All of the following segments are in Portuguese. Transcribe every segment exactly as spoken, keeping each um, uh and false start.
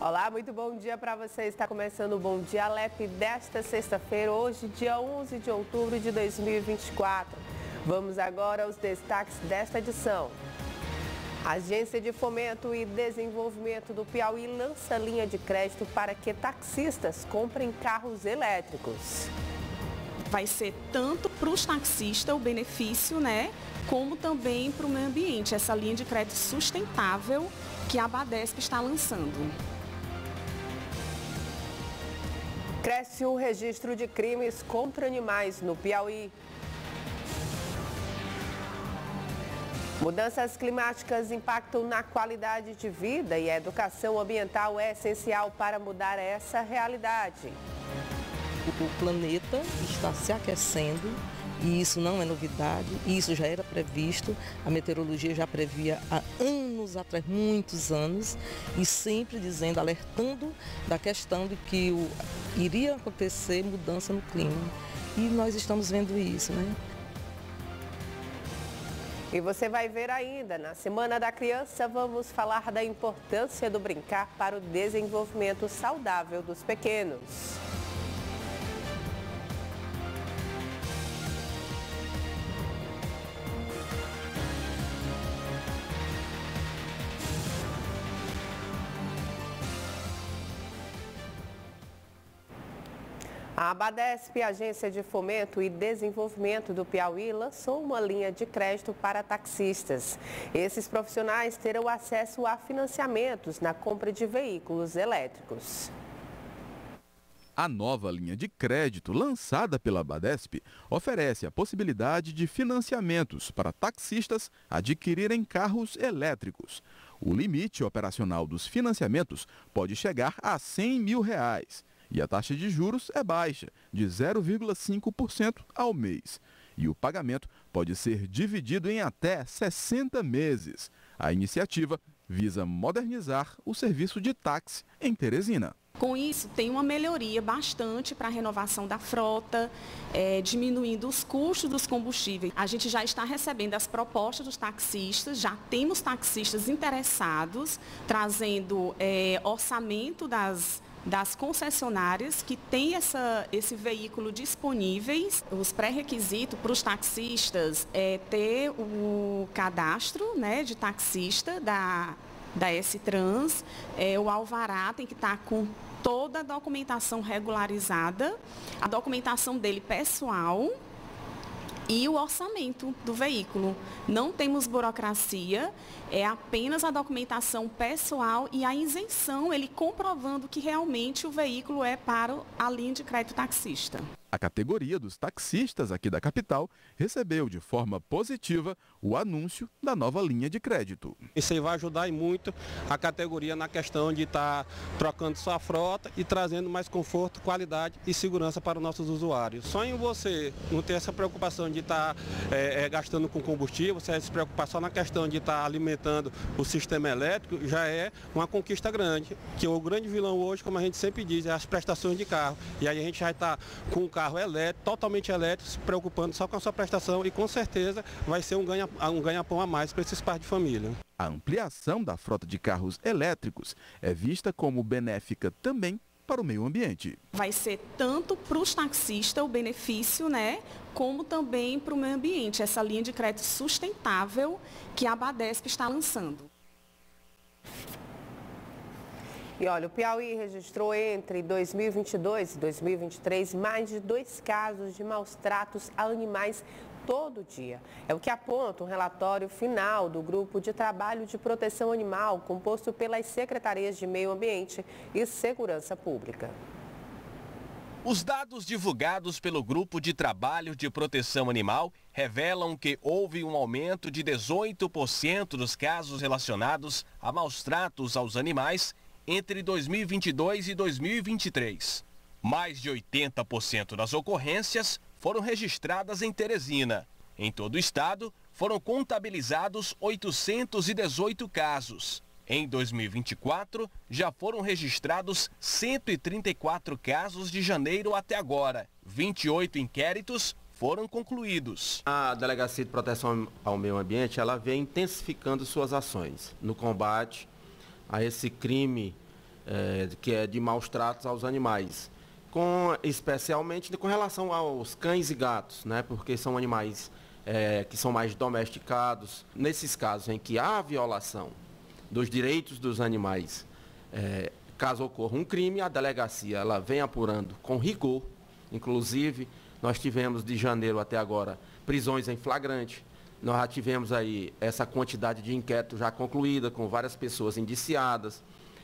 Olá, muito bom dia para você. Está começando o Bom Dia Alep desta sexta-feira, hoje, dia onze de outubro de dois mil e vinte e quatro. Vamos agora aos destaques desta edição. A Agência de Fomento e Desenvolvimento do Piauí lança linha de crédito para que taxistas comprem carros elétricos. Vai ser tanto para os taxistas o benefício, né, como também para o meio ambiente, essa linha de crédito sustentável que a Badesp está lançando. Cresce o registro de crimes contra animais no Piauí. Mudanças climáticas impactam na qualidade de vida e a educação ambiental é essencial para mudar essa realidade. O planeta está se aquecendo e isso não é novidade, isso já era previsto, a meteorologia já previa há anos atrás, muitos anos, e sempre dizendo, alertando da questão de que o, iria acontecer mudança no clima. E nós estamos vendo isso, né? E você vai ver ainda, na Semana da Criança, vamos falar da importância do brincar para o desenvolvimento saudável dos pequenos. A Badesp, Agência de Fomento e Desenvolvimento do Piauí, lançou uma linha de crédito para taxistas. Esses profissionais terão acesso a financiamentos na compra de veículos elétricos. A nova linha de crédito lançada pela Badesp oferece a possibilidade de financiamentos para taxistas adquirirem carros elétricos. O limite operacional dos financiamentos pode chegar a cem mil reais. E a taxa de juros é baixa, de zero vírgula cinco por cento ao mês. E o pagamento pode ser dividido em até sessenta meses. A iniciativa visa modernizar o serviço de táxi em Teresina. Com isso, tem uma melhoria bastante para a renovação da frota, é, diminuindo os custos dos combustíveis. A gente já está recebendo as propostas dos taxistas, já temos taxistas interessados, trazendo é, orçamento das das concessionárias que têm essa, esse veículo disponíveis. Os pré-requisitos para os taxistas é ter o cadastro, né, de taxista da, da S-Trans, é, o alvará tem que estar com toda a documentação regularizada, a documentação dele pessoal e o orçamento do veículo. Não temos burocracia, é apenas a documentação pessoal e a isenção, ele comprovando que realmente o veículo é para a linha de crédito taxista. A categoria dos taxistas aqui da capital recebeu de forma positiva o anúncio da nova linha de crédito. Isso aí vai ajudar muito a categoria na questão de estar trocando sua frota e trazendo mais conforto, qualidade e segurança para os nossos usuários. Só em você não ter essa preocupação de estar é, é, gastando com combustível, você se preocupar só na questão de estar alimentando o sistema elétrico, já é uma conquista grande. Que o grande vilão hoje, como a gente sempre diz, é as prestações de carro. E aí a gente já está com o carro elétrico, totalmente elétrico, se preocupando só com a sua prestação e com certeza vai ser um ganha, um ganha-pão a mais para esses pais de família. A ampliação da frota de carros elétricos é vista como benéfica também para o meio ambiente. Vai ser tanto para os taxistas o benefício, né, como também para o meio ambiente, essa linha de crédito sustentável que a Badesp está lançando. E olha, o Piauí registrou entre dois mil e vinte e dois e dois mil e vinte e três mais de dois casos de maus tratos a animais todo dia. É o que aponta o relatório final do Grupo de Trabalho de Proteção Animal, composto pelas Secretarias de Meio Ambiente e Segurança Pública. Os dados divulgados pelo Grupo de Trabalho de Proteção Animal revelam que houve um aumento de dezoito por cento dos casos relacionados a maus tratos aos animais entre dois mil e vinte e dois e dois mil e vinte e três. Mais de oitenta por cento das ocorrências foram registradas em Teresina. Em todo o estado, foram contabilizados oitocentos e dezoito casos. Em dois mil e vinte e quatro, já foram registrados cento e trinta e quatro casos de janeiro até agora. vinte e oito inquéritos foram concluídos. A Delegacia de Proteção ao Meio Ambiente, ela vem intensificando suas ações no combate a esse crime é, que é de maus tratos aos animais, com, especialmente com relação aos cães e gatos, né? Porque são animais é, que são mais domesticados. Nesses casos em que há violação dos direitos dos animais, é, caso ocorra um crime, a delegacia ela vem apurando com rigor. Inclusive, nós tivemos de janeiro até agora prisões em flagrante. Nós já tivemos aí essa quantidade de inquérito já concluída, com várias pessoas indiciadas.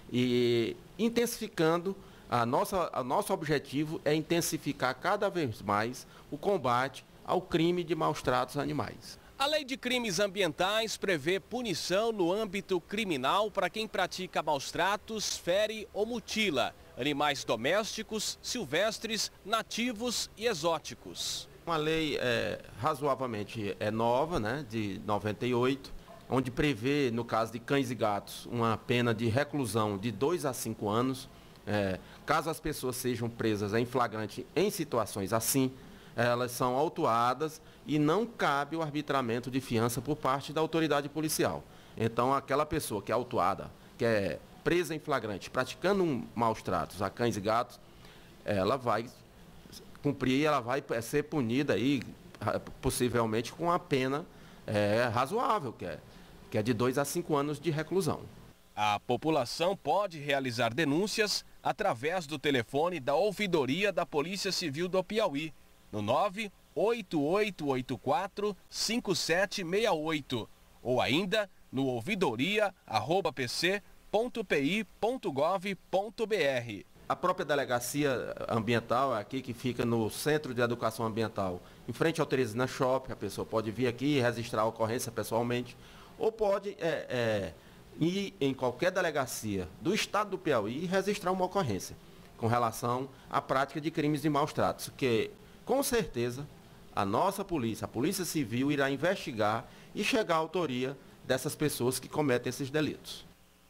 E intensificando, a nossa, a nosso objetivo é intensificar cada vez mais o combate ao crime de maus tratos animais. A Lei de Crimes Ambientais prevê punição no âmbito criminal para quem pratica maus tratos, fere ou mutila animais domésticos, silvestres, nativos e exóticos. Uma lei é, razoavelmente é nova, né, de noventa e oito, onde prevê, no caso de cães e gatos, uma pena de reclusão de dois a cinco anos. É, caso as pessoas sejam presas em flagrante em situações assim, elas são autuadas e não cabe o arbitramento de fiança por parte da autoridade policial. Então, aquela pessoa que é autuada, que é presa em flagrante, praticando um maus tratos a cães e gatos, ela vai cumprir, ela vai ser punida aí, possivelmente com a pena é, razoável, que é, que é de dois a cinco anos de reclusão. A população pode realizar denúncias através do telefone da Ouvidoria da Polícia Civil do Piauí, no nove oito oito oito quatro cinco sete seis oito, ou ainda no ouvidoria arroba p c ponto p i ponto gov ponto b r. A própria delegacia ambiental, aqui que fica no Centro de Educação Ambiental, em frente ao Teresina Shopping, a pessoa pode vir aqui e registrar a ocorrência pessoalmente, ou pode é, é, ir em qualquer delegacia do estado do Piauí e registrar uma ocorrência com relação à prática de crimes de maus tratos, que com certeza a nossa polícia, a Polícia Civil, irá investigar e chegar à autoria dessas pessoas que cometem esses delitos.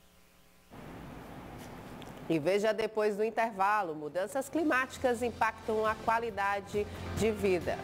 E veja depois do intervalo, mudanças climáticas impactam a qualidade de vida.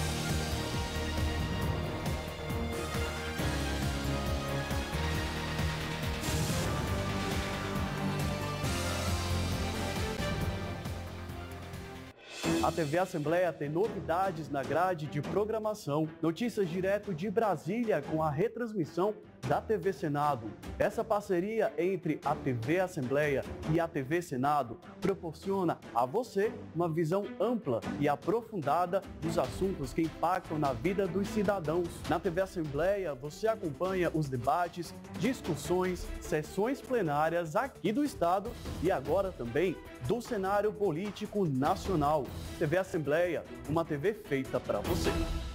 A T V Assembleia tem novidades na grade de programação. Notícias direto de Brasília com a retransmissão da T V Senado. Essa parceria entre a T V Assembleia e a T V Senado proporciona a você uma visão ampla e aprofundada dos assuntos que impactam na vida dos cidadãos. Na T V Assembleia, você acompanha os debates, discussões, sessões plenárias aqui do Estado e agora também do cenário político nacional. T V Assembleia, uma T V feita para você.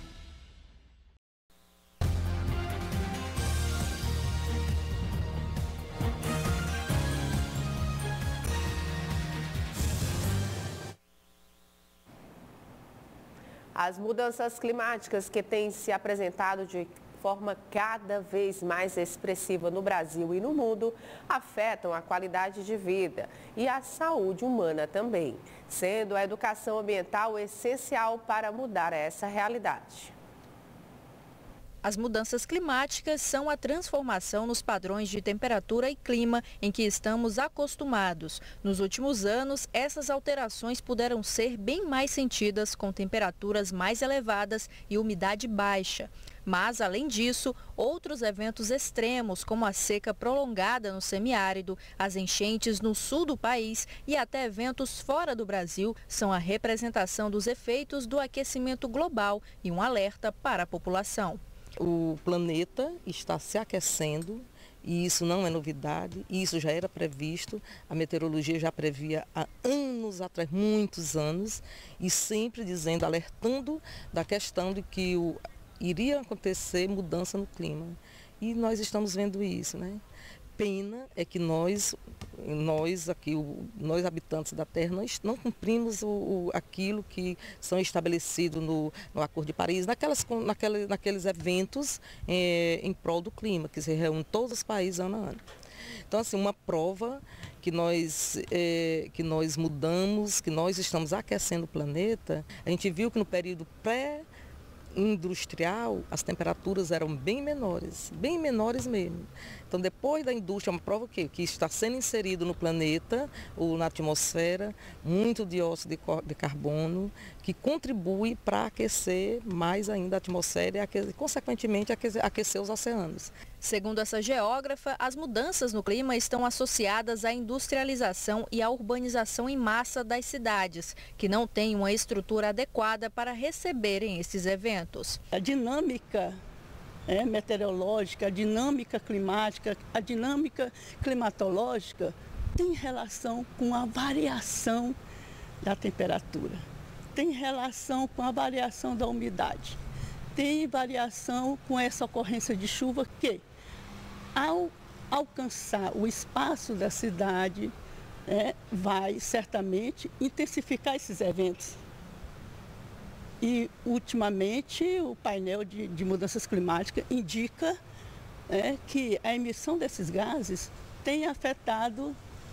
As mudanças climáticas que têm se apresentado de forma cada vez mais expressiva no Brasil e no mundo afetam a qualidade de vida e a saúde humana também, sendo a educação ambiental essencial para mudar essa realidade. As mudanças climáticas são a transformação nos padrões de temperatura e clima em que estamos acostumados. Nos últimos anos, essas alterações puderam ser bem mais sentidas com temperaturas mais elevadas e umidade baixa. Mas, além disso, outros eventos extremos, como a seca prolongada no semiárido, as enchentes no sul do país e até eventos fora do Brasil, são a representação dos efeitos do aquecimento global e um alerta para a população. O planeta está se aquecendo e isso não é novidade, isso já era previsto, a meteorologia já previa há anos atrás, muitos anos, e sempre dizendo, alertando da questão de que o, iria acontecer mudança no clima. E nós estamos vendo isso, né? Pena é que nós, nós aqui, nós habitantes da Terra, nós não cumprimos o, o, aquilo que são estabelecidos no, no Acordo de Paris, naquelas, naquelas, naqueles eventos é, em prol do clima, que se reúnem todos os países ano a ano. Então, assim, uma prova que nós, é, que nós mudamos, que nós estamos aquecendo o planeta, a gente viu que no período pré industrial, as temperaturas eram bem menores, bem menores mesmo. Então, depois da indústria, é uma prova que, que está sendo inserido no planeta, ou na atmosfera, muito dióxido de carbono, que contribui para aquecer mais ainda a atmosfera e, aquecer, consequentemente, aquecer, aquecer os oceanos. Segundo essa geógrafa, as mudanças no clima estão associadas à industrialização e à urbanização em massa das cidades, que não têm uma estrutura adequada para receberem esses eventos. A dinâmica é, meteorológica, a dinâmica climática, a dinâmica climatológica tem relação com a variação da temperatura, tem relação com a variação da umidade, tem variação com essa ocorrência de chuva que, ao alcançar o espaço da cidade, é, vai certamente intensificar esses eventos. E, ultimamente, o painel de, de mudanças climáticas indica é, que a emissão desses gases tem afetado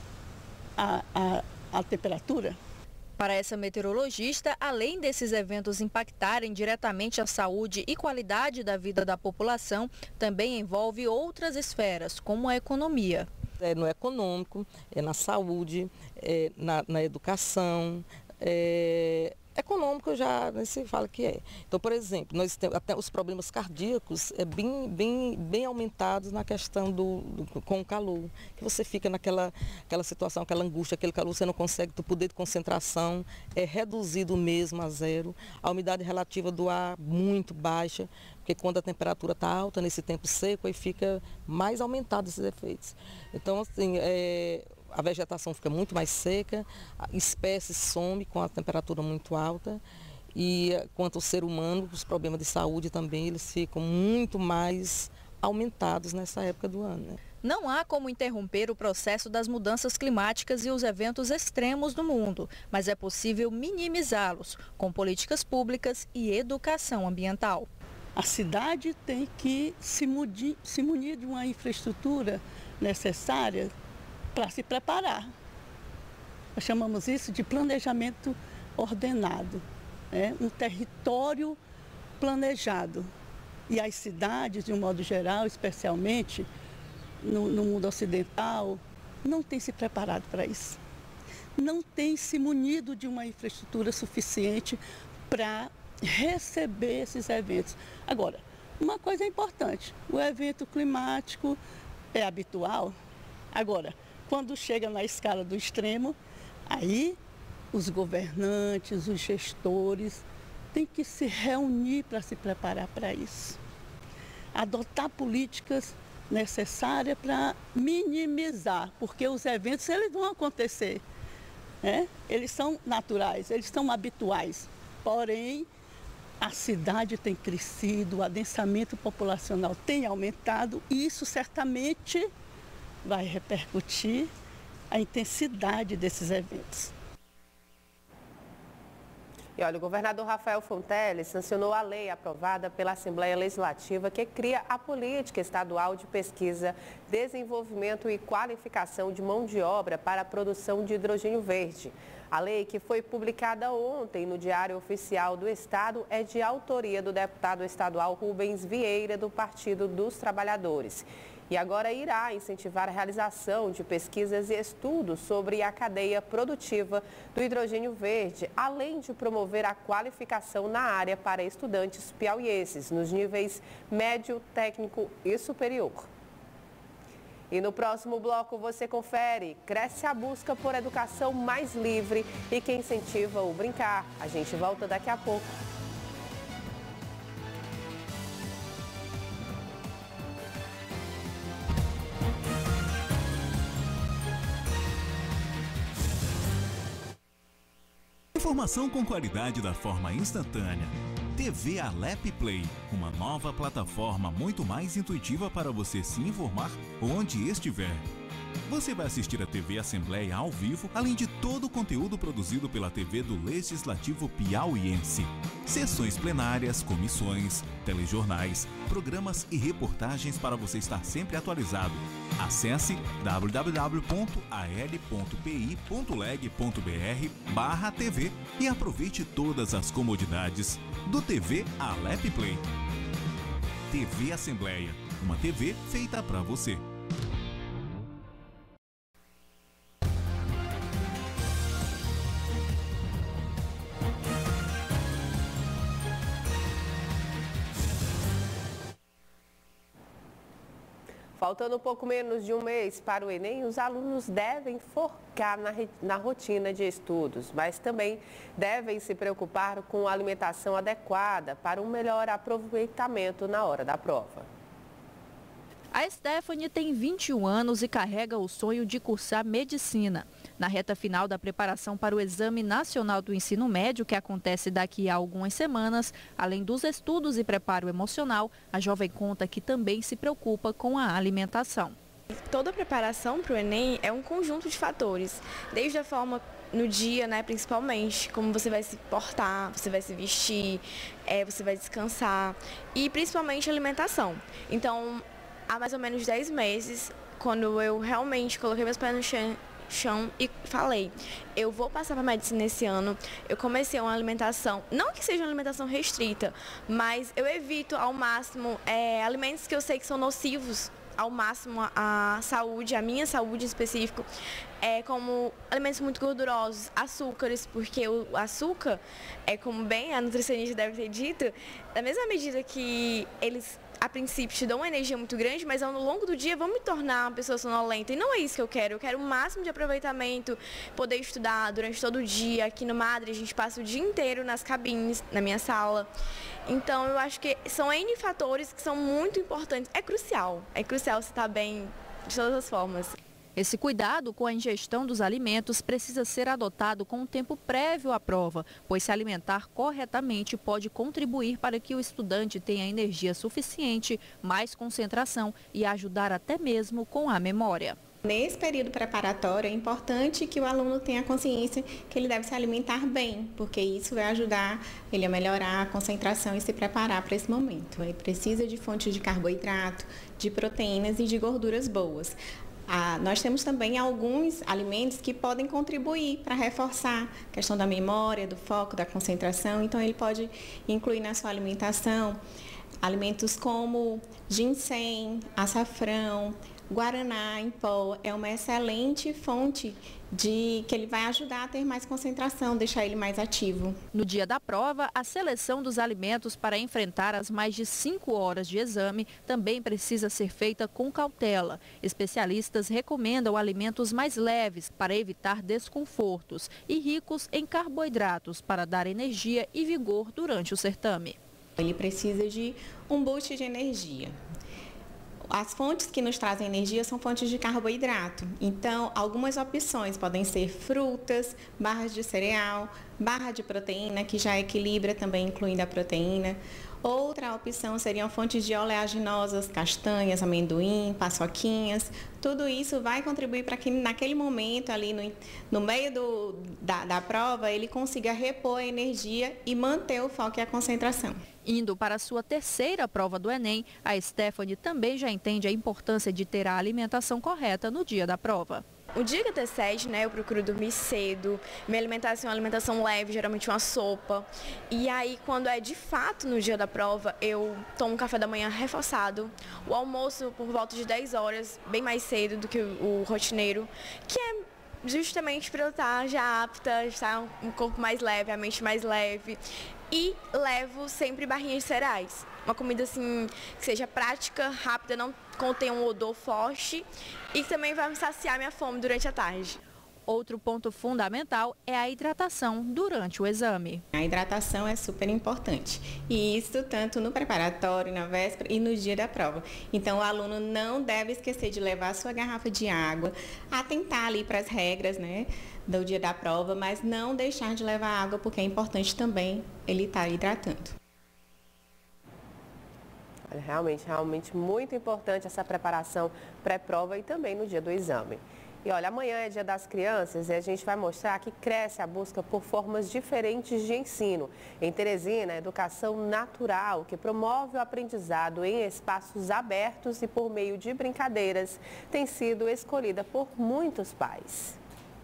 a, a, a temperatura. Para essa meteorologista, além desses eventos impactarem diretamente a saúde e qualidade da vida da população, também envolve outras esferas, como a economia. É no econômico, é na saúde, é na, na educação, é... econômico já nem se fala que é. Então, por exemplo, nós temos até os problemas cardíacos é bem, bem, bem aumentados na questão do, do com o calor, que você fica naquela aquela situação, aquela angústia, aquele calor, você não consegue, o poder de concentração é reduzido mesmo a zero, a umidade relativa do ar muito baixa, porque quando a temperatura está alta nesse tempo seco, aí fica mais aumentado esses efeitos. Então, assim, é, a vegetação fica muito mais seca, a espécie some com a temperatura muito alta e quanto ao ser humano, os problemas de saúde também, eles ficam muito mais aumentados nessa época do ano, né? Não há como interromper o processo das mudanças climáticas e os eventos extremos do mundo, mas é possível minimizá-los com políticas públicas e educação ambiental. A cidade tem que se munir, se munir de uma infraestrutura necessária para se preparar. Nós chamamos isso de planejamento ordenado, né? Um território planejado. E as cidades, de um modo geral, especialmente no, no mundo ocidental, não têm se preparado para isso. Não têm se munido de uma infraestrutura suficiente para receber esses eventos. Agora, uma coisa é importante, o evento climático é habitual. Agora, quando chega na escala do extremo, aí os governantes, os gestores têm que se reunir para se preparar para isso. Adotar políticas necessárias para minimizar, porque os eventos eles vão acontecer, né? Eles são naturais, eles são habituais, porém a cidade tem crescido, o adensamento populacional tem aumentado e isso certamente vai repercutir a intensidade desses eventos. E olha, o governador Rafael Fonteles sancionou a lei aprovada pela Assembleia Legislativa que cria a Política Estadual de Pesquisa, Desenvolvimento e Qualificação de Mão de Obra para a Produção de Hidrogênio Verde. A lei, que foi publicada ontem no Diário Oficial do Estado, é de autoria do deputado estadual Rubens Vieira, do Partido dos Trabalhadores. E agora irá incentivar a realização de pesquisas e estudos sobre a cadeia produtiva do hidrogênio verde, além de promover a qualificação na área para estudantes piauienses, nos níveis médio, técnico e superior. E no próximo bloco você confere, cresce a busca por educação mais livre e que incentiva o brincar. A gente volta daqui a pouco. Informação com qualidade da forma instantânea. T V Alep Play, uma nova plataforma muito mais intuitiva para você se informar onde estiver. Você vai assistir a T V Assembleia ao vivo, além de todo o conteúdo produzido pela T V do Legislativo Piauiense. Sessões plenárias, comissões, telejornais, programas e reportagens para você estar sempre atualizado. Acesse w w w ponto a l ponto p i ponto leg ponto b r barra T V e aproveite todas as comodidades do T V Alep Play. T V Assembleia, uma T V feita para você. Faltando um pouco menos de um mês para o Enem, os alunos devem focar na, na rotina de estudos, mas também devem se preocupar com a alimentação adequada para um melhor aproveitamento na hora da prova. A Stephanie tem vinte e um anos e carrega o sonho de cursar medicina. Na reta final da preparação para o Exame Nacional do Ensino Médio, que acontece daqui a algumas semanas, além dos estudos e preparo emocional, a jovem conta que também se preocupa com a alimentação. Toda a preparação para o Enem é um conjunto de fatores, desde a forma no dia, né, principalmente, como você vai se portar, você vai se vestir, é, você vai descansar e principalmente a alimentação. Então, há mais ou menos dez meses, quando eu realmente coloquei meus pés no chão, chão e falei, eu vou passar para medicina esse ano, eu comecei uma alimentação, não que seja uma alimentação restrita, mas eu evito ao máximo é, alimentos que eu sei que são nocivos ao máximo a saúde, a minha saúde em específico, é, como alimentos muito gordurosos, açúcares, porque o açúcar, é como bem a nutricionista deve ter dito, da mesma medida que eles a princípio te dão uma energia muito grande, mas ao longo do dia vão me tornar uma pessoa sonolenta. E não é isso que eu quero. Eu quero o máximo de aproveitamento, poder estudar durante todo o dia. Aqui no Madre a gente passa o dia inteiro nas cabines, na minha sala. Então eu acho que são N fatores que são muito importantes. É crucial. É crucial você estar bem de todas as formas. Esse cuidado com a ingestão dos alimentos precisa ser adotado com um tempo prévio à prova, pois se alimentar corretamente pode contribuir para que o estudante tenha energia suficiente, mais concentração e ajudar até mesmo com a memória. Nesse período preparatório é importante que o aluno tenha consciência que ele deve se alimentar bem, porque isso vai ajudar ele a melhorar a concentração e se preparar para esse momento. Ele precisa de fontes de carboidrato, de proteínas e de gorduras boas. Ah, nós temos também alguns alimentos que podem contribuir para reforçar a questão da memória, do foco, da concentração. Então, ele pode incluir na sua alimentação alimentos como ginseng, açafrão, guaraná em pó. É uma excelente fonte de que ele vai ajudar a ter mais concentração, deixar ele mais ativo. No dia da prova, a seleção dos alimentos para enfrentar as mais de cinco horas de exame também precisa ser feita com cautela. Especialistas recomendam alimentos mais leves para evitar desconfortos e ricos em carboidratos para dar energia e vigor durante o certame. Ele precisa de um boost de energia. As fontes que nos trazem energia são fontes de carboidrato. Então, algumas opções podem ser frutas, barras de cereal, barra de proteína, que já equilibra também, incluindo a proteína. Outra opção seriam fontes de oleaginosas, castanhas, amendoim, paçoquinhas. Tudo isso vai contribuir para que naquele momento, ali no, no meio do, da, da prova, ele consiga repor a energia e manter o foco e a concentração. Indo para a sua terceira prova do Enem, a Stephanie também já entende a importância de ter a alimentação correta no dia da prova. O dia que antecede, né, eu procuro dormir cedo, minha alimentação é uma alimentação leve, geralmente uma sopa. E aí, quando é de fato no dia da prova, eu tomo um café da manhã reforçado, o almoço por volta de dez horas, bem mais cedo do que o, o rotineiro, que é justamente para eu estar já apta, estar um corpo mais leve, a mente mais leve. E levo sempre barrinhas de cereais. Uma comida assim que seja prática, rápida, não contém um odor forte e que também vai me saciar minha fome durante a tarde. Outro ponto fundamental é a hidratação durante o exame. A hidratação é super importante. E isso tanto no preparatório, na véspera e no dia da prova. Então, o aluno não deve esquecer de levar a sua garrafa de água, atentar ali para as regras, né, do dia da prova, mas não deixar de levar água, porque é importante também ele estar hidratando. Olha, realmente, realmente muito importante essa preparação pré-prova e também no dia do exame. E olha, amanhã é Dia das Crianças e a gente vai mostrar que cresce a busca por formas diferentes de ensino. Em Teresina, a educação natural, que promove o aprendizado em espaços abertos e por meio de brincadeiras, tem sido escolhida por muitos pais.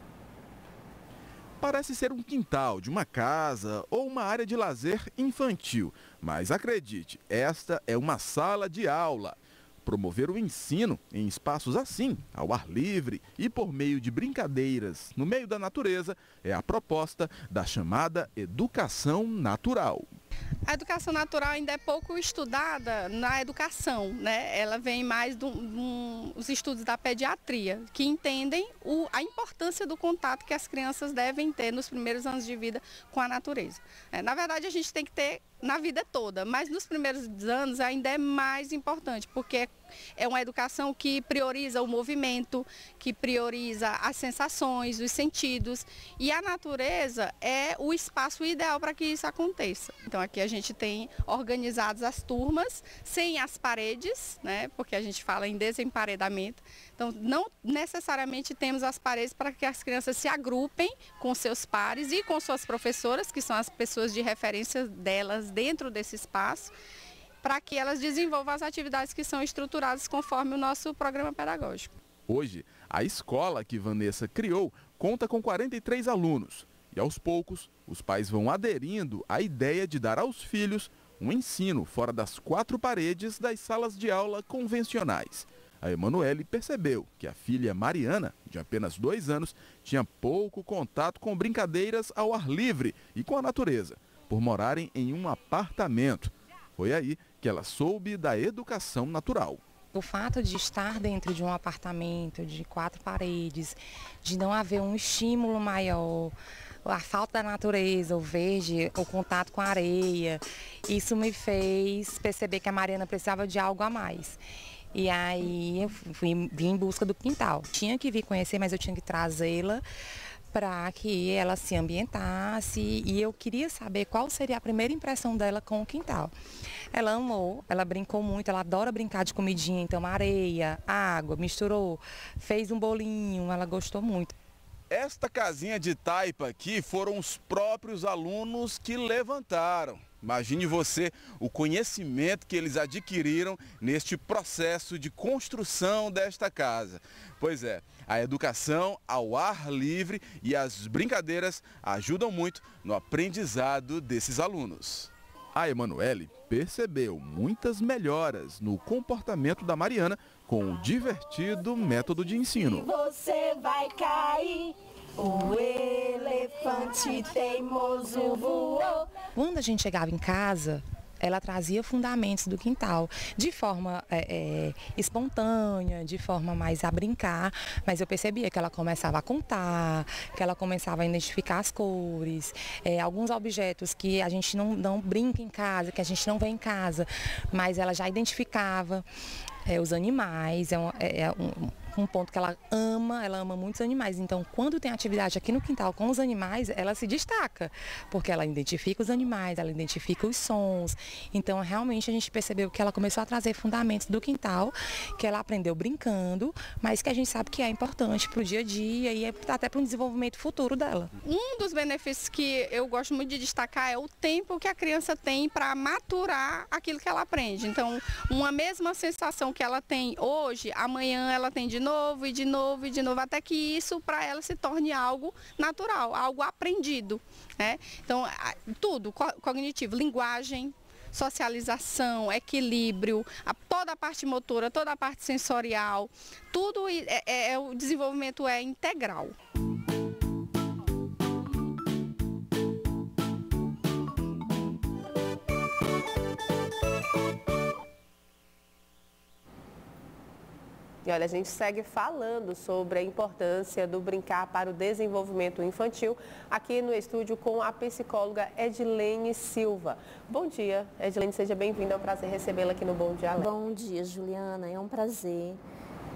Parece ser um quintal de uma casa ou uma área de lazer infantil, mas acredite, esta é uma sala de aula. Promover o ensino em espaços assim, ao ar livre e por meio de brincadeiras no meio da natureza, é a proposta da chamada educação natural. A educação natural ainda é pouco estudada na educação, né? Ela vem mais dos do, do, estudos da pediatria, que entendem o, a importância do contato que as crianças devem ter nos primeiros anos de vida com a natureza. É, na verdade, a gente tem que ter na vida toda, mas nos primeiros anos ainda é mais importante, porque é uma educação que prioriza o movimento, que prioriza as sensações, os sentidos, e a natureza é o espaço ideal para que isso aconteça. Então aqui a gente tem organizadas as turmas sem as paredes, né, porque a gente fala em desemparedamento. Então não necessariamente temos as paredes para que as crianças se agrupem com seus pares e com suas professoras, que são as pessoas de referência delas dentro desse espaço, para que elas desenvolvam as atividades que são estruturadas conforme o nosso programa pedagógico. Hoje, a escola que Vanessa criou conta com quarenta e três alunos e, aos poucos, os pais vão aderindo à ideia de dar aos filhos um ensino fora das quatro paredes das salas de aula convencionais. A Emanuele percebeu que a filha Mariana, de apenas dois anos, tinha pouco contato com brincadeiras ao ar livre e com a natureza, por morarem em um apartamento. Foi aí que ela soube da educação natural. O fato de estar dentro de um apartamento de quatro paredes, de não haver um estímulo maior, a falta da natureza, o verde, o contato com a areia, isso me fez perceber que a Mariana precisava de algo a mais. E aí eu fui, vim em busca do quintal. Tinha que vir conhecer, mas eu tinha que trazê-la para que ela se ambientasse, e eu queria saber qual seria a primeira impressão dela com o quintal. Ela amou, ela brincou muito, ela adora brincar de comidinha, então areia, água, misturou, fez um bolinho, ela gostou muito. Esta casinha de taipa aqui foram os próprios alunos que levantaram. Imagine você o conhecimento que eles adquiriram neste processo de construção desta casa. Pois é, a educação ao ar livre e as brincadeiras ajudam muito no aprendizado desses alunos. A Emanuele percebeu muitas melhoras no comportamento da Mariana com o divertido método de ensino. Você vai cair. O elefante teimoso voou. Quando a gente chegava em casa, ela trazia fundamentos do quintal, de forma é, é, espontânea, de forma mais a brincar, mas eu percebia que ela começava a contar, que ela começava a identificar as cores, é, alguns objetos que a gente não, não brinca em casa, que a gente não vê em casa, mas ela já identificava é, os animais, é, um, é, é um um ponto que ela ama, ela ama muitos animais. Então, quando tem atividade aqui no quintal com os animais, ela se destaca, porque ela identifica os animais, ela identifica os sons. Então, realmente, a gente percebeu que ela começou a trazer fundamentos do quintal, que ela aprendeu brincando, mas que a gente sabe que é importante para o dia a dia e até para o desenvolvimento futuro dela. Um dos benefícios que eu gosto muito de destacar é o tempo que a criança tem para maturar aquilo que ela aprende. Então, uma mesma sensação que ela tem hoje, amanhã ela tem de novo e de novo e de novo, até que isso para ela se torne algo natural, algo aprendido, né? Então, tudo, cognitivo, linguagem, socialização, equilíbrio, a, toda a parte motora, toda a parte sensorial, tudo é, é, é o desenvolvimento é integral. E olha, a gente segue falando sobre a importância do brincar para o desenvolvimento infantil aqui no estúdio com a psicóloga Edilene Silva. Bom dia, Edilene, seja bem-vinda, é um prazer recebê-la aqui no Bom Dia Alerta. Bom dia, Juliana, é um prazer.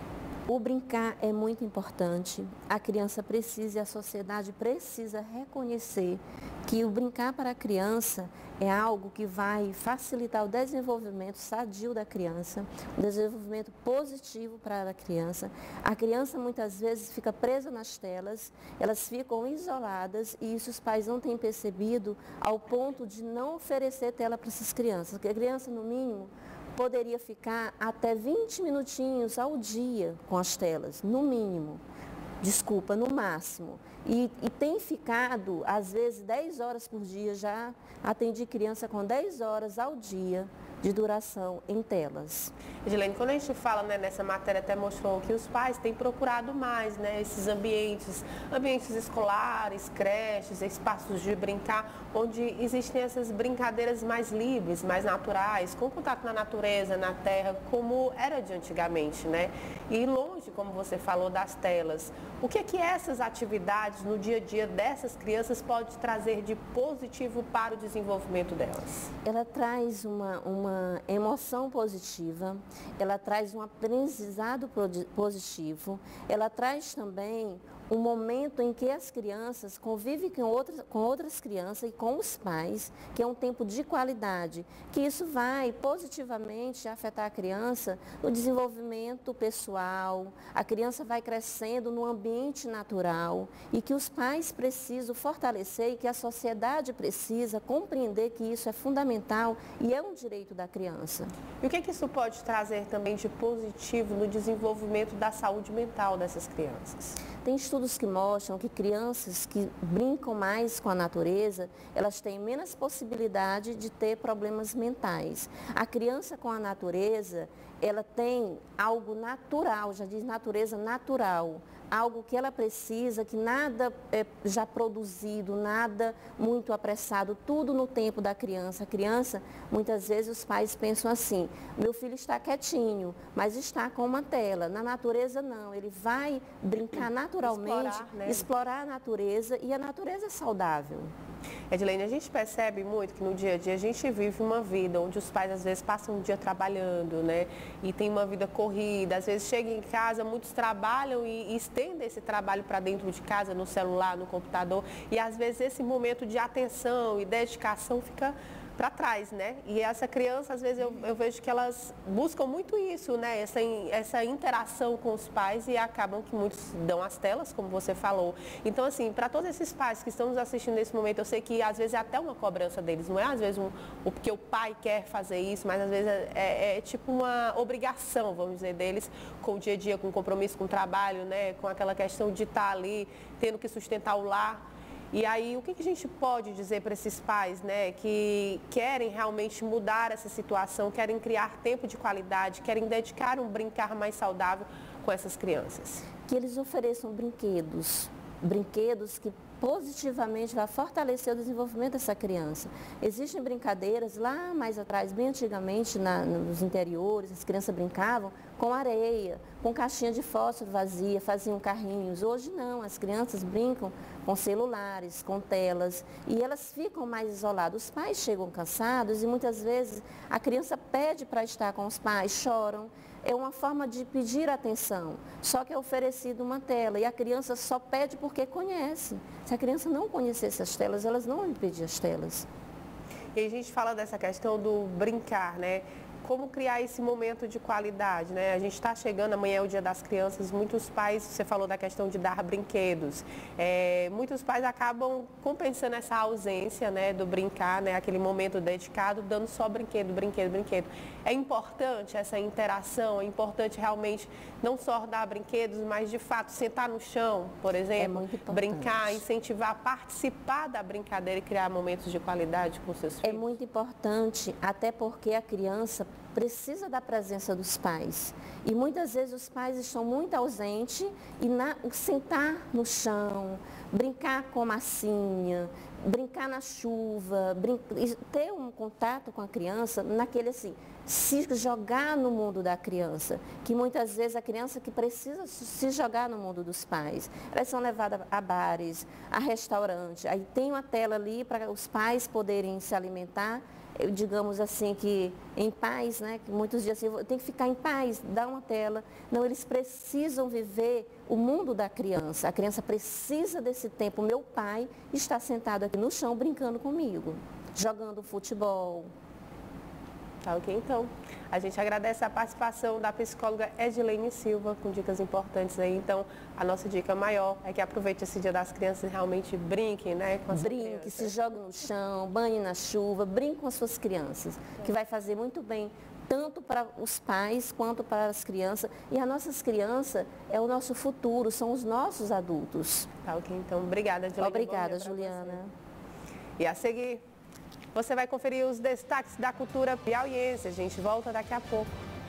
O brincar é muito importante. A criança precisa e a sociedade precisa reconhecer que o brincar para a criança é algo que vai facilitar o desenvolvimento sadio da criança, o desenvolvimento positivo para a criança. A criança muitas vezes fica presa nas telas, elas ficam isoladas e isso os pais não têm percebido ao ponto de não oferecer tela para essas crianças. Porque a criança, no mínimo, poderia ficar até vinte minutinhos ao dia com as telas, no mínimo. Desculpa, no máximo. E, e tem ficado, às vezes, dez horas por dia. Já atendi criança com dez horas ao dia de duração em telas. Edilene, quando a gente fala, né, nessa matéria, até mostrou que os pais têm procurado mais, né, esses ambientes, ambientes escolares, creches, espaços de brincar, onde existem essas brincadeiras mais livres, mais naturais, com contato na natureza, na terra, como era de antigamente, né? E longe, como você falou, das telas. O que é que essas atividades no dia a dia dessas crianças pode trazer de positivo para o desenvolvimento delas? Ela traz uma, uma emoção positiva, ela traz um aprendizado positivo, ela traz também um momento em que as crianças convivem com outras, com outras crianças e com os pais, que é um tempo de qualidade, que isso vai positivamente afetar a criança no desenvolvimento pessoal, a criança vai crescendo no ambiente natural e que os pais precisam fortalecer e que a sociedade precisa compreender que isso é fundamental e é um direito da criança. E o que, que isso pode trazer também de positivo no desenvolvimento da saúde mental dessas crianças? Tem estudos que mostram que crianças que brincam mais com a natureza, elas têm menos possibilidade de ter problemas mentais. A criança com a natureza, ela tem algo natural, já diz natureza natural, algo que ela precisa, que nada é já produzido, nada muito apressado, tudo no tempo da criança. A criança, muitas vezes os pais pensam assim, meu filho está quietinho, mas está com uma tela. Na natureza não, ele vai brincar naturalmente, explorar, né? explorar a natureza e a natureza é saudável. Edilene, a gente percebe muito que no dia a dia a gente vive uma vida onde os pais às vezes passam um dia trabalhando, né? E tem uma vida corrida, às vezes chegam em casa, muitos trabalham e, e estendem esse trabalho para dentro de casa, no celular, no computador. E às vezes esse momento de atenção e dedicação fica para trás, né? E essa criança, às vezes, eu, eu vejo que elas buscam muito isso, né? Essa, essa interação com os pais e acabam que muitos dão as telas, como você falou. Então, assim, para todos esses pais que estão nos assistindo nesse momento, eu sei que às vezes é até uma cobrança deles, não é às vezes um, o porque o pai quer fazer isso, mas às vezes é, é, é tipo uma obrigação, vamos dizer, deles com o dia a dia, com o compromisso com o trabalho, né? Com aquela questão de estar ali, tendo que sustentar o lar. E aí, o que a gente pode dizer para esses pais, né, que querem realmente mudar essa situação, querem criar tempo de qualidade, querem dedicar um brincar mais saudável com essas crianças? Que eles ofereçam brinquedos, brinquedos que positivamente vai fortalecer o desenvolvimento dessa criança. Existem brincadeiras lá mais atrás, bem antigamente, na, nos interiores, as crianças brincavam com areia, com caixinha de fósforo vazia, faziam carrinhos. Hoje não, as crianças brincam com celulares, com telas, e elas ficam mais isoladas. Os pais chegam cansados e muitas vezes a criança pede para estar com os pais, choram. É uma forma de pedir atenção, só que é oferecido uma tela e a criança só pede porque conhece. Se a criança não conhecesse as telas, elas não iam pedir as telas. E a gente fala dessa questão do brincar, né? Como criar esse momento de qualidade, né? A gente está chegando, amanhã é o Dia das Crianças, muitos pais, você falou da questão de dar brinquedos, é, muitos pais acabam compensando essa ausência, né, do brincar, né, aquele momento dedicado, dando só brinquedo, brinquedo, brinquedo. É importante essa interação, é importante realmente não só dar brinquedos, mas de fato sentar no chão, por exemplo, é brincar, incentivar, participar da brincadeira e criar momentos de qualidade com seus filhos. É muito importante, até porque a criança precisa da presença dos pais. E muitas vezes os pais estão muito ausentes e na, sentar no chão, brincar com massinha, brincar na chuva, brincar, ter um contato com a criança naquele assim, se jogar no mundo da criança, que muitas vezes a criança que precisa se jogar no mundo dos pais, elas são levadas a bares, a restaurantes, aí tem uma tela ali para os pais poderem se alimentar eu, digamos assim, que em paz, né? Que muitos dizem assim, eu tenho que ficar em paz, dá uma tela. Não, eles precisam viver o mundo da criança. A criança precisa desse tempo. Meu pai está sentado aqui no chão brincando comigo, jogando futebol. Tá ok, então. A gente agradece a participação da psicóloga Edilene Silva com dicas importantes aí. Então, a nossa dica maior é que aproveite esse Dia das Crianças e realmente brinquem, né, com as Brinque, crianças. se jogue no chão, banhe na chuva, brinque com as suas crianças, que vai fazer muito bem, tanto para os pais quanto para as crianças. E as nossas crianças é o nosso futuro, são os nossos adultos. Tá ok, então. Obrigada, Edilene. Obrigada, Juliana. E a seguir, você vai conferir os destaques da cultura piauiense. A gente volta daqui a pouco.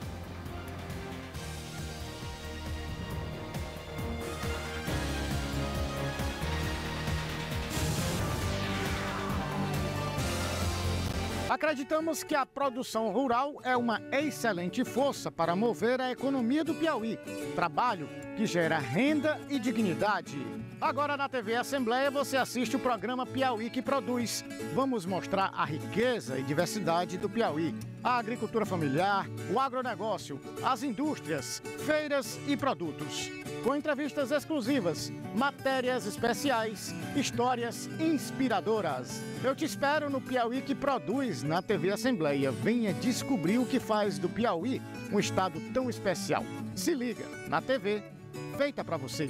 Acreditamos que a produção rural é uma excelente força para mover a economia do Piauí. Trabalho que gera renda e dignidade. Agora na T V Assembleia você assiste o programa Piauí que Produz. Vamos mostrar a riqueza e diversidade do Piauí. A agricultura familiar, o agronegócio, as indústrias, feiras e produtos. Com entrevistas exclusivas, matérias especiais, histórias inspiradoras. Eu te espero no Piauí que Produz, na T V Assembleia. Venha descobrir o que faz do Piauí um estado tão especial. Se liga, na T V, feita para você.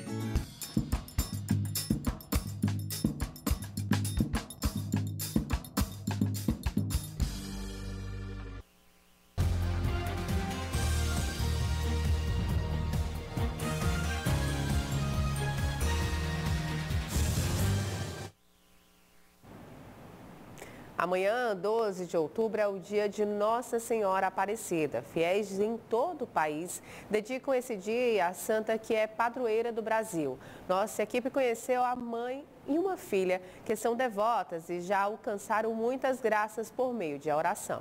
Amanhã, doze de outubro, é o dia de Nossa Senhora Aparecida. Fiéis em todo o país dedicam esse dia à santa que é padroeira do Brasil. Nossa equipe conheceu a mãe e uma filha que são devotas e já alcançaram muitas graças por meio de oração.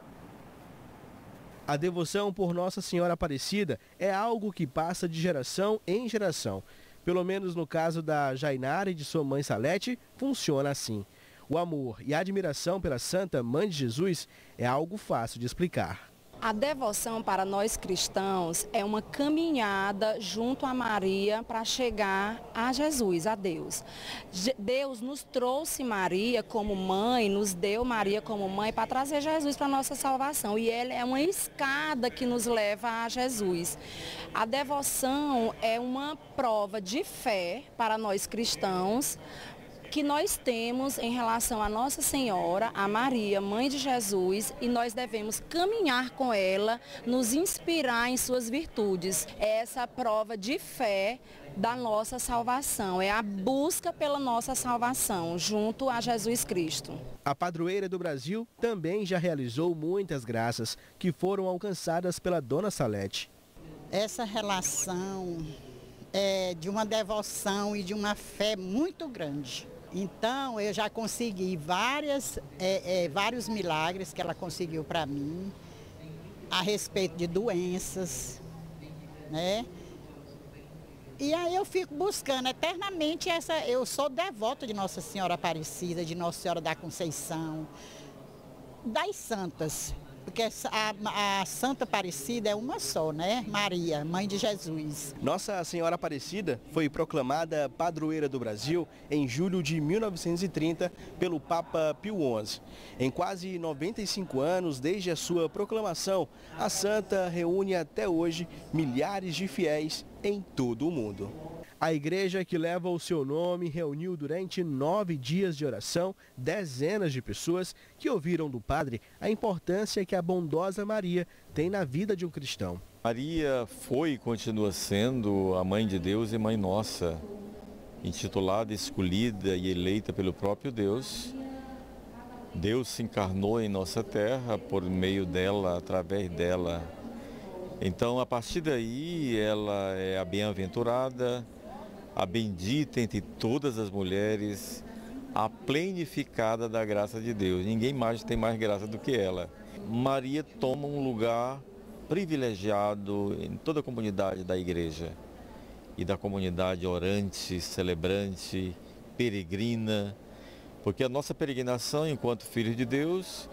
A devoção por Nossa Senhora Aparecida é algo que passa de geração em geração. Pelo menos no caso da Jainara e de sua mãe Salete, funciona assim. O amor e a admiração pela Santa Mãe de Jesus é algo fácil de explicar. A devoção para nós cristãos é uma caminhada junto a Maria para chegar a Jesus, a Deus. Deus nos trouxe Maria como mãe, nos deu Maria como mãe para trazer Jesus para a nossa salvação. E ela é uma escada que nos leva a Jesus. A devoção é uma prova de fé para nós cristãos, que nós temos em relação a Nossa Senhora, a Maria, Mãe de Jesus, e nós devemos caminhar com ela, nos inspirar em suas virtudes. É essa prova de fé da nossa salvação, é a busca pela nossa salvação, junto a Jesus Cristo. A padroeira do Brasil também já realizou muitas graças que foram alcançadas pela Dona Salete. Essa relação é de uma devoção e de uma fé muito grande. Então, eu já consegui várias, é, é, vários milagres que ela conseguiu para mim, a respeito de doenças, né? E aí eu fico buscando eternamente essa... Eu sou devota de Nossa Senhora Aparecida, de Nossa Senhora da Conceição, das santas. Porque a, a Santa Aparecida é uma só, né? Maria, Mãe de Jesus. Nossa Senhora Aparecida foi proclamada padroeira do Brasil em julho de mil novecentos e trinta pelo Papa Pio onze. Em quase noventa e cinco anos, desde a sua proclamação, a santa reúne até hoje milhares de fiéis em todo o mundo. A igreja que leva o seu nome reuniu durante nove dias de oração dezenas de pessoas que ouviram do padre a importância que a bondosa Maria tem na vida de um cristão. Maria foi e continua sendo a Mãe de Deus e Mãe Nossa, intitulada, escolhida e eleita pelo próprio Deus. Deus se encarnou em nossa terra por meio dela, através dela. Então, a partir daí, ela é a bem-aventurada, a bendita entre todas as mulheres, a plenificada da graça de Deus. Ninguém mais tem mais graça do que ela. Maria toma um lugar privilegiado em toda a comunidade da igreja e da comunidade orante, celebrante, peregrina, porque a nossa peregrinação enquanto filhos de Deus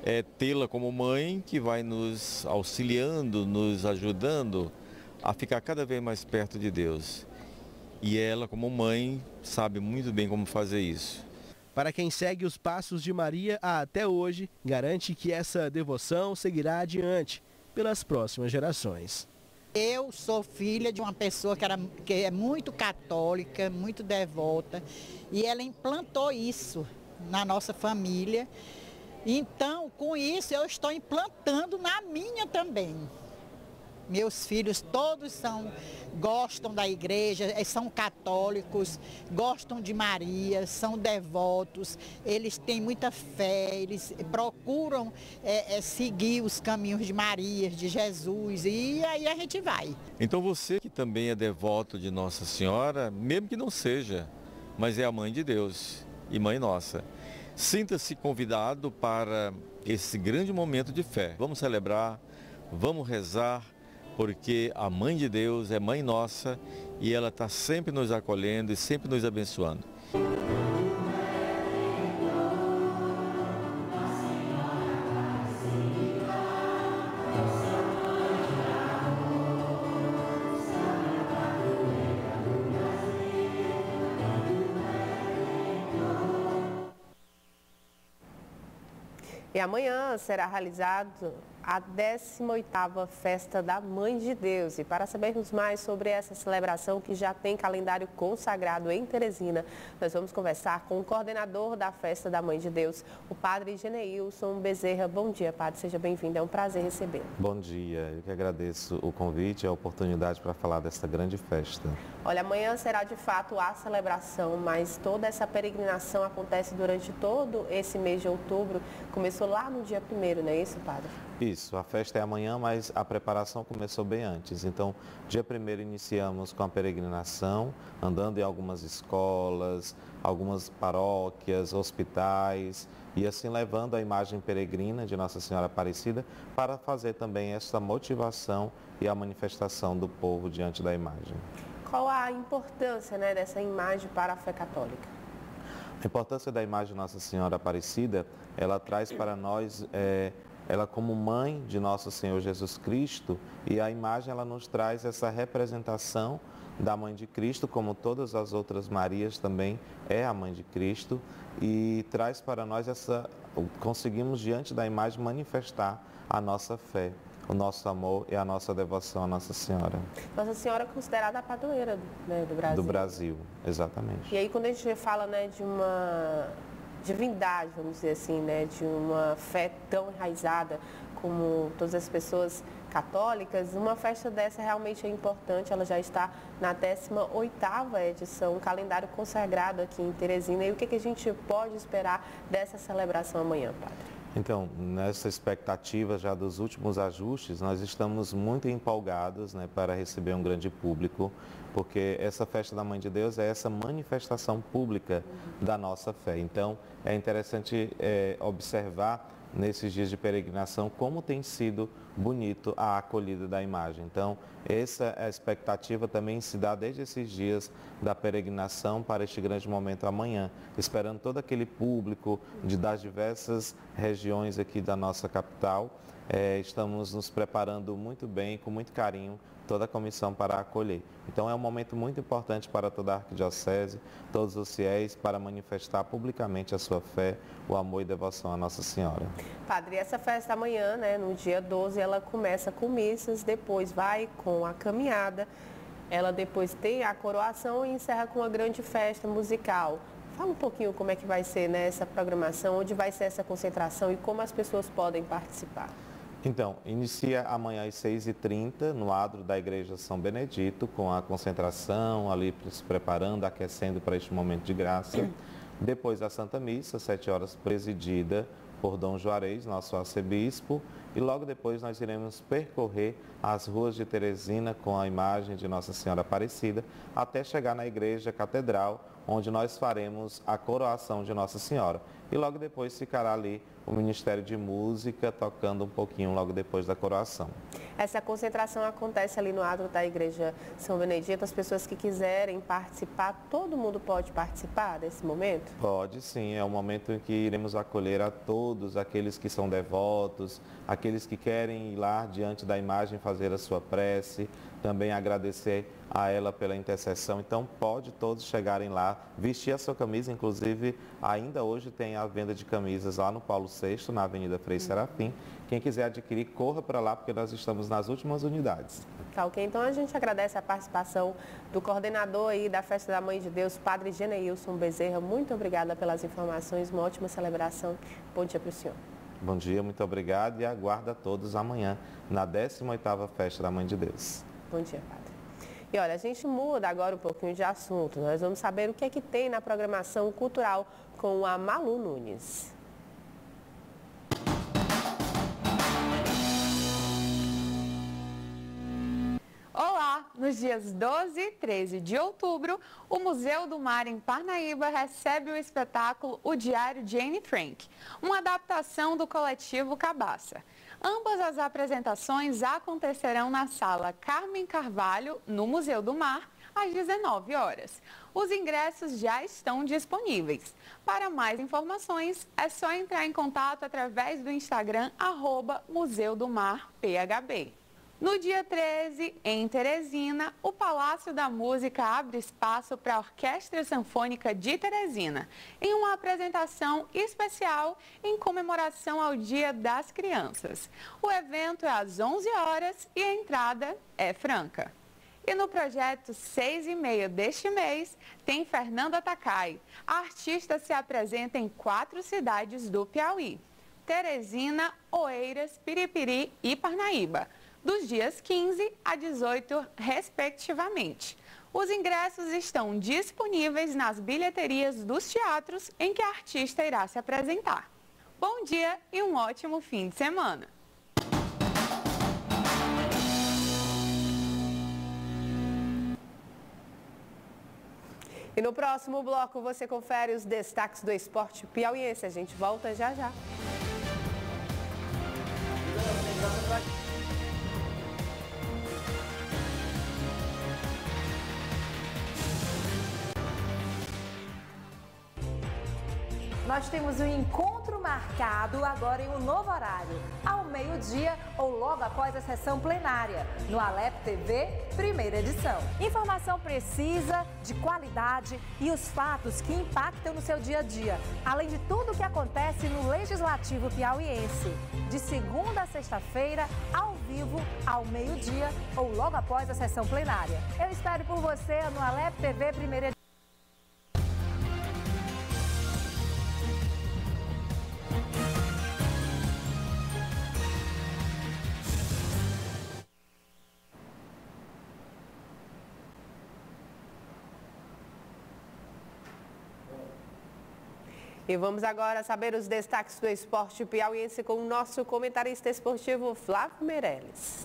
é tê-la como mãe que vai nos auxiliando, nos ajudando a ficar cada vez mais perto de Deus. E ela, como mãe, sabe muito bem como fazer isso. Para quem segue os passos de Maria até hoje, garante que essa devoção seguirá adiante pelas próximas gerações. Eu sou filha de uma pessoa que, era, que é muito católica, muito devota, e ela implantou isso na nossa família. Então, com isso, eu estou implantando na minha também. Meus filhos todos são, gostam da igreja, são católicos, gostam de Maria, são devotos, eles têm muita fé, eles procuram é, é, seguir os caminhos de Maria, de Jesus, e aí a gente vai. Então você que também é devoto de Nossa Senhora, mesmo que não seja, mas é a mãe de Deus e mãe nossa, sinta-se convidado para esse grande momento de fé. Vamos celebrar, vamos rezar, porque a Mãe de Deus é Mãe nossa e ela está sempre nos acolhendo e sempre nos abençoando. E amanhã será realizado a décima oitava Festa da Mãe de Deus. E para sabermos mais sobre essa celebração que já tem calendário consagrado em Teresina, nós vamos conversar com o coordenador da Festa da Mãe de Deus, o padre Geneilson Bezerra. Bom dia, padre, seja bem-vindo, é um prazer recebê-lo. Bom dia, eu que agradeço o convite e a oportunidade para falar desta grande festa. Olha, amanhã será de fato a celebração, mas toda essa peregrinação acontece durante todo esse mês de outubro. Começou lá no dia primeiro, não é isso, padre? Isso, a festa é amanhã, mas a preparação começou bem antes. Então, dia primeiro iniciamos com a peregrinação, andando em algumas escolas, algumas paróquias, hospitais, e assim levando a imagem peregrina de Nossa Senhora Aparecida para fazer também essa motivação e a manifestação do povo diante da imagem. Qual a importância, né, dessa imagem para a fé católica? A importância da imagem de Nossa Senhora Aparecida, ela traz para nós, é, ela como mãe de nosso Senhor Jesus Cristo, e a imagem ela nos traz essa representação da Mãe de Cristo, como todas as outras Marias também é a Mãe de Cristo, e traz para nós essa, conseguimos diante da imagem manifestar a nossa fé, o nosso amor e a nossa devoção à Nossa Senhora. Nossa Senhora é considerada a padroeira, né, do Brasil. Do Brasil, exatamente. E aí quando a gente fala, né, de uma divindade, vamos dizer assim, né, de uma fé tão enraizada como todas as pessoas católicas, uma festa dessa realmente é importante. Ela já está na décima oitava edição, um calendário consagrado aqui em Teresina. E o que, que a gente pode esperar dessa celebração amanhã, padre? Então, nessa expectativa já dos últimos ajustes, nós estamos muito empolgados, né, para receber um grande público, porque essa festa da Mãe de Deus é essa manifestação pública da nossa fé. Então, é interessante é, observar nesses dias de peregrinação como tem sido bonito a acolhida da imagem. Então, essa é a expectativa também se dá desde esses dias da peregrinação para este grande momento amanhã, esperando todo aquele público de, das diversas regiões aqui da nossa capital. É, estamos nos preparando muito bem, com muito carinho, toda a comissão para acolher. Então é um momento muito importante para toda a arquidiocese, todos os fiéis, para manifestar publicamente a sua fé, o amor e devoção à Nossa Senhora. Padre, essa festa amanhã, né, no dia doze, ela começa com missas, depois vai com a caminhada, ela depois tem a coroação e encerra com uma grande festa musical. Fala um pouquinho como é que vai ser, né, essa programação, onde vai ser essa concentração e como as pessoas podem participar. Então, inicia amanhã às seis e trinta no adro da Igreja São Benedito, com a concentração, ali se preparando, aquecendo para este momento de graça. Depois a Santa Missa, sete horas, presidida por Dom Juarez, nosso arcebispo. E logo depois nós iremos percorrer as ruas de Teresina com a imagem de Nossa Senhora Aparecida, até chegar na Igreja Catedral, onde nós faremos a coroação de Nossa Senhora. E logo depois ficará ali o Ministério de Música, tocando um pouquinho logo depois da coroação. Essa concentração acontece ali no ato da Igreja São Benedito. As pessoas que quiserem participar, todo mundo pode participar desse momento? Pode sim, é um momento em que iremos acolher a todos, aqueles que são devotos, aqueles que querem ir lá diante da imagem fazer a sua prece, também agradecer a ela pela intercessão. Então pode todos chegarem lá, vestir a sua camisa, inclusive ainda hoje tem a venda de camisas lá no Paulo sexto, na Avenida Frei Serafim. Quem quiser adquirir, corra para lá, porque nós estamos nas últimas unidades. Tá ok, então a gente agradece a participação do coordenador aí da Festa da Mãe de Deus, Padre Geneilson Bezerra. Muito obrigada pelas informações, uma ótima celebração. Bom dia para o senhor. Bom dia, muito obrigado e aguardo a todos amanhã na décima oitava Festa da Mãe de Deus. Bom dia, Padre. E olha, a gente muda agora um pouquinho de assunto. Nós vamos saber o que é que tem na programação cultural com a Malu Nunes. Olá! Nos dias doze e treze de outubro, o Museu do Mar em Parnaíba recebe o espetáculo O Diário de Anne Frank, uma adaptação do coletivo Cabaça. Ambas as apresentações acontecerão na Sala Carmen Carvalho, no Museu do Mar, às dezenove horas. Os ingressos já estão disponíveis. Para mais informações, é só entrar em contato através do Instagram, arroba Museu do Mar P H B. No dia treze, em Teresina, o Palácio da Música abre espaço para a Orquestra Sanfônica de Teresina, em uma apresentação especial em comemoração ao Dia das Crianças. O evento é às onze horas e a entrada é franca. E no projeto seis e meia deste mês, tem Fernanda Takai. A artista se apresenta em quatro cidades do Piauí: Teresina, Oeiras, Piripiri e Parnaíba, dos dias quinze a dezoito, respectivamente. Os ingressos estão disponíveis nas bilheterias dos teatros em que a artista irá se apresentar. Bom dia e um ótimo fim de semana! E no próximo bloco você confere os destaques do esporte piauiense. A gente volta já já. Nós temos um encontro marcado agora em um novo horário, ao meio-dia ou logo após a sessão plenária, no Alep T V, primeira edição. Informação precisa, de qualidade e os fatos que impactam no seu dia a dia, além de tudo o que acontece no Legislativo piauiense. De segunda a sexta-feira, ao vivo, ao meio-dia ou logo após a sessão plenária. Eu espero por você no Alep T V, primeira edição. E vamos agora saber os destaques do esporte piauiense com o nosso comentarista esportivo Flávio Meirelles.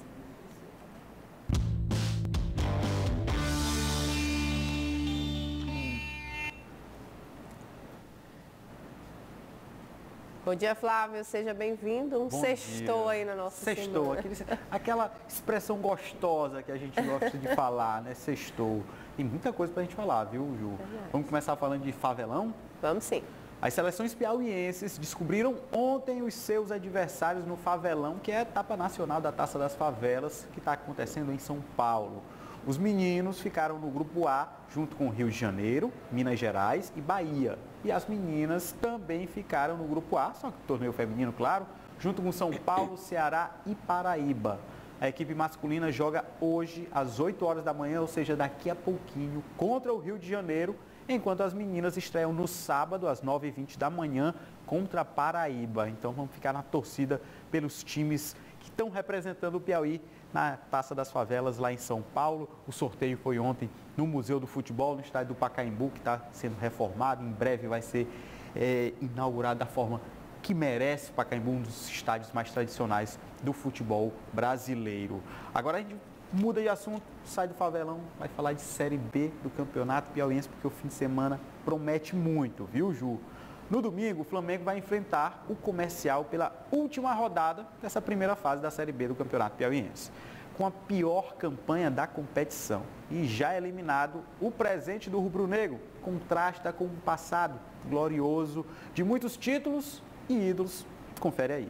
Bom dia, Flávio. Seja bem-vindo. Um Bom sextou dia. aí na nossa Sextou, semana. aquele, aquela expressão gostosa que a gente gosta de falar, né? Sextou. Tem muita coisa pra gente falar, viu, Ju? Verdade. Vamos começar falando de favelão? Vamos sim. As seleções piauienses descobriram ontem os seus adversários no Favelão, que é a etapa nacional da Taça das Favelas, que está acontecendo em São Paulo. Os meninos ficaram no grupo A, junto com Rio de Janeiro, Minas Gerais e Bahia. E as meninas também ficaram no grupo A, só que torneio feminino, claro, junto com São Paulo, Ceará e Paraíba. A equipe masculina joga hoje às oito horas da manhã, ou seja, daqui a pouquinho, contra o Rio de Janeiro, enquanto as meninas estreiam no sábado, às nove e vinte da manhã, contra a Paraíba. Então vamos ficar na torcida pelos times que estão representando o Piauí na Taça das Favelas lá em São Paulo. O sorteio foi ontem no Museu do Futebol, no estádio do Pacaembu, que está sendo reformado. Em breve vai ser é, inaugurado da forma que merece. Pacaembu, um dos estádios mais tradicionais do futebol brasileiro. Agora a gente muda de assunto, sai do favelão, vai falar de Série B do Campeonato Piauiense, porque o fim de semana promete muito, viu, Ju? No domingo, o Flamengo vai enfrentar o Comercial pela última rodada dessa primeira fase da Série B do Campeonato Piauiense. Com a pior campanha da competição e já eliminado, o presente do rubro-negro contrasta com um passado glorioso de muitos títulos e ídolos. Confere aí.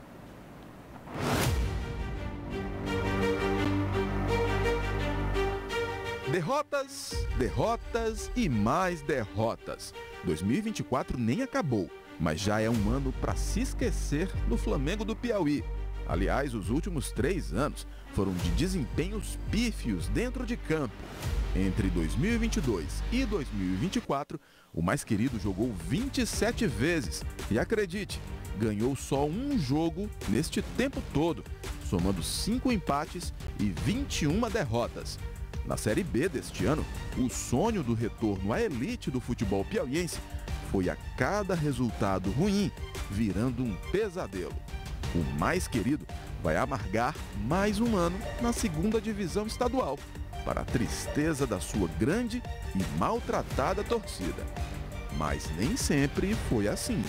Derrotas, derrotas e mais derrotas. dois mil e vinte e quatro nem acabou, mas já é um ano para se esquecer do Flamengo do Piauí. Aliás, os últimos três anos foram de desempenhos pífios dentro de campo. Entre dois mil e vinte e dois e dois mil e vinte e quatro, o mais querido jogou vinte e sete vezes. E acredite, ganhou só um jogo neste tempo todo, somando cinco empates e vinte e uma derrotas. Na Série B deste ano, o sonho do retorno à elite do futebol piauiense foi a cada resultado ruim virando um pesadelo. O mais querido vai amargar mais um ano na segunda divisão estadual, para a tristeza da sua grande e maltratada torcida. Mas nem sempre foi assim.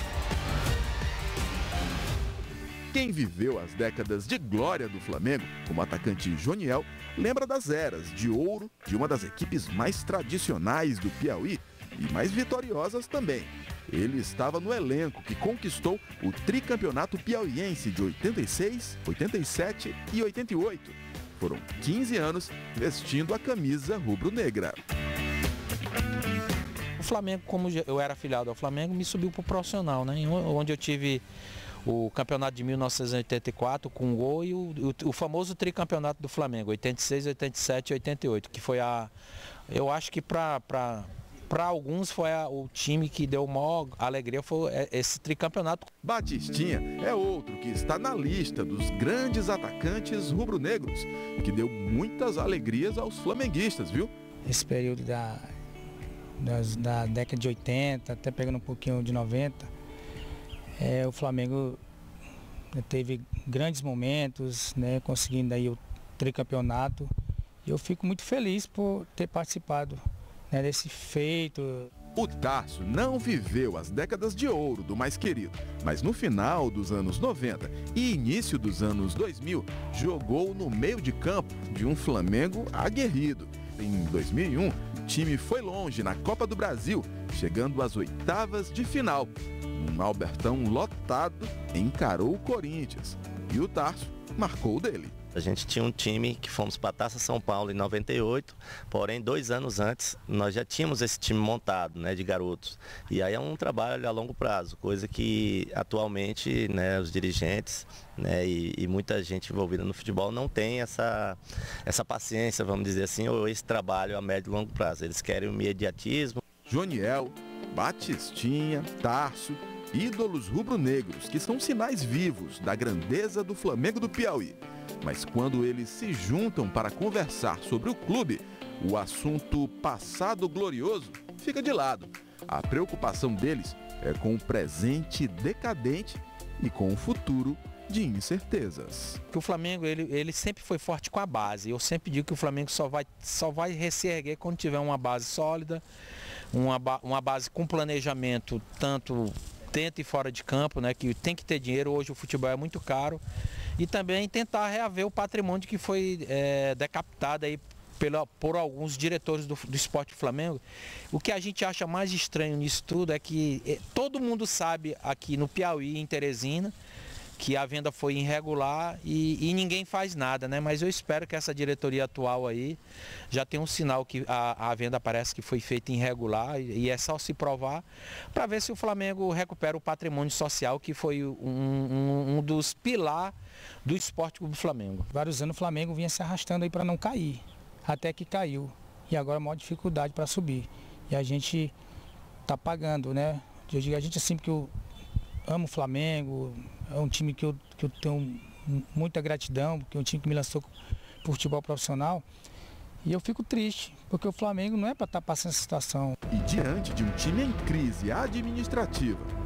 Quem viveu as décadas de glória do Flamengo, como atacante Joniel, lembra das eras de ouro de uma das equipes mais tradicionais do Piauí e mais vitoriosas também. Ele estava no elenco que conquistou o tricampeonato piauiense de oitenta e seis, oitenta e sete e oitenta e oito. Foram quinze anos vestindo a camisa rubro-negra. O Flamengo, como eu era afiliado ao Flamengo, me subiu para o profissional, né? Onde eu tive o campeonato de mil novecentos e oitenta e quatro com o gol e o, o, o famoso tricampeonato do Flamengo, oitenta e seis, oitenta e sete e oitenta e oito, que foi a... Eu acho que para para alguns foi a, o time que deu maior alegria, foi esse tricampeonato. Batistinha é outro que está na lista dos grandes atacantes rubro-negros, que deu muitas alegrias aos flamenguistas, viu? Esse período da, das, da década de oitenta, até pegando um pouquinho de noventa, É, o Flamengo teve grandes momentos, né, conseguindo aí o tricampeonato. E eu fico muito feliz por ter participado, né, desse feito. O Tarso não viveu as décadas de ouro do mais querido, mas no final dos anos noventa e início dos anos dois mil, jogou no meio de campo de um Flamengo aguerrido. Em dois mil e um, o time foi longe na Copa do Brasil, chegando às oitavas de final. Um Albertão lotado encarou o Corinthians e o Tarso marcou o dele. A gente tinha um time que fomos para a Taça São Paulo em noventa e oito, porém dois anos antes nós já tínhamos esse time montado, né, de garotos. E aí é um trabalho a longo prazo, coisa que atualmente, né, os dirigentes, né, e, e muita gente envolvida no futebol não tem essa, essa paciência, vamos dizer assim, ou esse trabalho a médio e longo prazo. Eles querem o imediatismo. Joniel, Batistinha, Tarso, ídolos rubro-negros que são sinais vivos da grandeza do Flamengo do Piauí. Mas quando eles se juntam para conversar sobre o clube, o assunto passado glorioso fica de lado. A preocupação deles é com o presente decadente e com o futuro de incertezas. O Flamengo ele, ele sempre foi forte com a base. Eu sempre digo que o Flamengo só vai, só vai se erguer quando tiver uma base sólida, uma, uma base com planejamento tanto dentro e fora de campo, né, que tem que ter dinheiro. Hoje o futebol é muito caro. E também tentar reaver o patrimônio que foi é, decapitado aí pela, por alguns diretores do, do Esporte do Flamengo. O que a gente acha mais estranho nisso tudo é que é, todo mundo sabe aqui no Piauí, em Teresina, que a venda foi irregular e, e ninguém faz nada, né? Mas eu espero que essa diretoria atual aí já tenha um sinal que a, a venda parece que foi feita irregular e, e é só se provar para ver se o Flamengo recupera o patrimônio social que foi um, um, um dos pilares do Esporte Clube do Flamengo. Vários anos o Flamengo vinha se arrastando aí para não cair, até que caiu. E agora a maior dificuldade para subir. E a gente está pagando, né? Eu digo a gente assim porque eu amo o Flamengo, é um time que eu, que eu tenho muita gratidão, porque é um time que me lançou para o futebol profissional. E eu fico triste, porque o Flamengo não é para estar passando essa situação. E diante de um time em crise administrativa,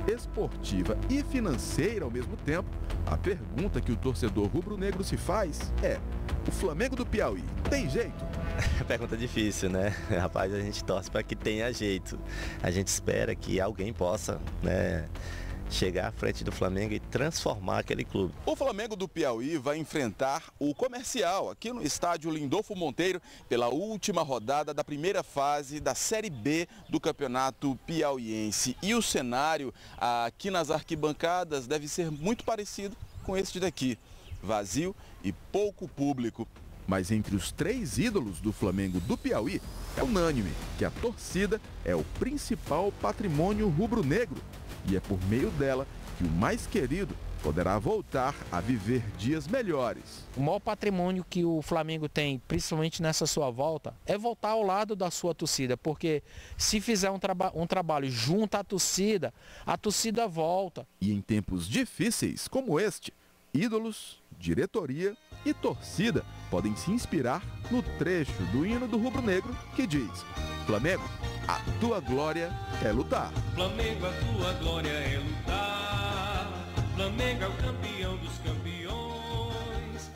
esportiva e financeira ao mesmo tempo, a pergunta que o torcedor rubro-negro se faz é: o Flamengo do Piauí tem jeito? Pergunta difícil, né? Rapaz, a gente torce para que tenha jeito. A gente espera que alguém possa, né, chegar à frente do Flamengo e transformar aquele clube. O Flamengo do Piauí vai enfrentar o Comercial aqui no estádio Lindolfo Monteiro pela última rodada da primeira fase da Série B do Campeonato Piauiense. E o cenário aqui nas arquibancadas deve ser muito parecido com este daqui, vazio e pouco público. Mas entre os três ídolos do Flamengo do Piauí, é unânime que a torcida é o principal patrimônio rubro-negro. E é por meio dela que o mais querido poderá voltar a viver dias melhores. O maior patrimônio que o Flamengo tem, principalmente nessa sua volta, é voltar ao lado da sua torcida, porque se fizer um, traba um trabalho junto à torcida, a torcida volta. E em tempos difíceis como este, ídolos, diretoria e torcida podem se inspirar no trecho do hino do rubro-negro que diz: Flamengo, a tua glória é lutar. Flamengo, a tua glória é lutar. Flamengo é o campeão dos campeões.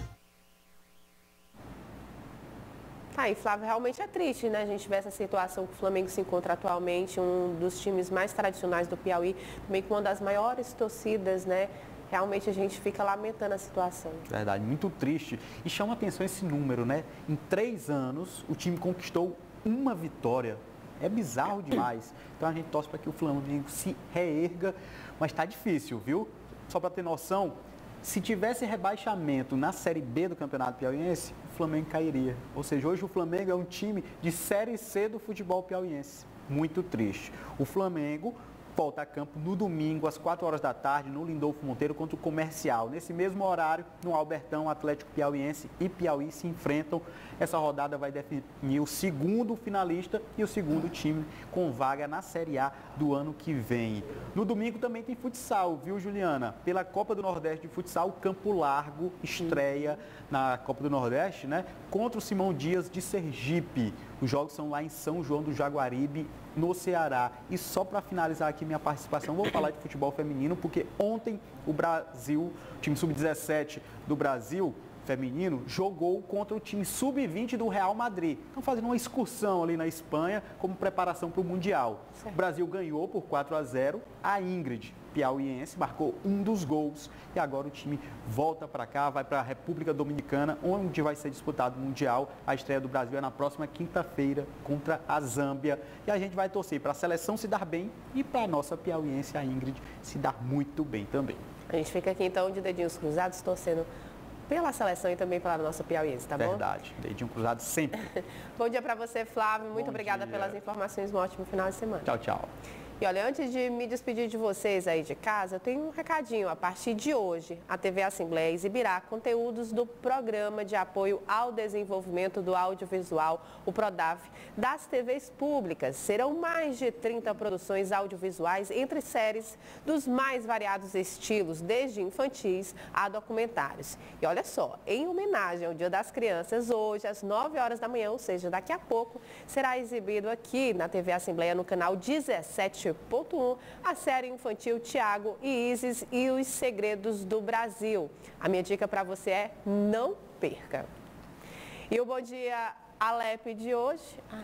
Tá, e Flávio, realmente é triste, né? A gente ver essa situação que o Flamengo se encontra atualmente, um dos times mais tradicionais do Piauí, também com uma das maiores torcidas, né? Realmente a gente fica lamentando a situação. Verdade, muito triste. E chama atenção esse número, né? Em três anos, o time conquistou uma vitória. É bizarro demais. Então a gente torce para que o Flamengo se reerga, mas está difícil, viu? Só para ter noção, se tivesse rebaixamento na Série B do Campeonato Piauiense, o Flamengo cairia. Ou seja, hoje o Flamengo é um time de Série C do futebol piauiense. Muito triste. O Flamengo volta a campo no domingo, às quatro horas da tarde, no Lindolfo Monteiro, contra o Comercial. Nesse mesmo horário, no Albertão, Atlético Piauiense e Piauí se enfrentam. Essa rodada vai definir o segundo finalista e o segundo time com vaga na Série A do ano que vem. No domingo também tem futsal, viu, Juliana? Pela Copa do Nordeste de Futsal, o Campo Largo estreia na Copa do Nordeste, né? Contra o Simão Dias de Sergipe. Os jogos são lá em São João do Jaguaribe, no Ceará. E só para finalizar aqui minha participação, vou falar de futebol feminino, porque ontem o Brasil, o time sub dezessete do Brasil feminino, jogou contra o time sub vinte do Real Madrid. Estão fazendo uma excursão ali na Espanha como preparação para o Mundial. Certo. O Brasil ganhou por quatro a zero. A Ingrid, piauiense, marcou um dos gols. E agora o time volta para cá, vai para a República Dominicana, onde vai ser disputado o Mundial. A estreia do Brasil é na próxima quinta-feira contra a Zâmbia. E a gente vai torcer para a seleção se dar bem e para a nossa piauiense, a Ingrid, se dar muito bem também. A gente fica aqui então de dedinhos cruzados, torcendo pela seleção e também pela nossa piauiense, tá bom? Verdade, dedinho cruzado sempre. Bom dia para você, Flávio. Muito Bom obrigada dia. pelas informações. Um ótimo final de semana. Tchau, tchau. E olha, antes de me despedir de vocês aí de casa, eu tenho um recadinho. A partir de hoje, a T V Assembleia exibirá conteúdos do Programa de Apoio ao Desenvolvimento do Audiovisual, o PRODAV, das T Vs públicas. Serão mais de trinta produções audiovisuais entre séries dos mais variados estilos, desde infantis a documentários. E olha só, em homenagem ao Dia das Crianças, hoje às nove horas da manhã, ou seja, daqui a pouco, será exibido aqui na T V Assembleia, no canal dezessete ponto um, a série infantil Tiago e Isis e os Segredos do Brasil. A minha dica para você é: não perca. E o Bom Dia Alep de hoje... Ah,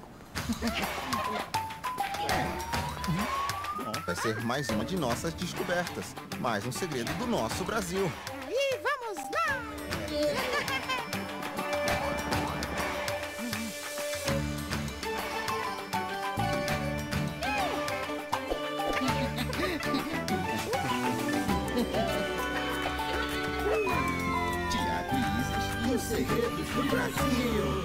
Bom, vai ser mais uma de nossas descobertas, mais um segredo do nosso Brasil. E vamos lá! Tiago e Isis e os Segredos do Brasil.